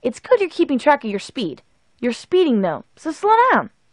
It's good you're keeping track of your speed. You're speeding, though, so slow down.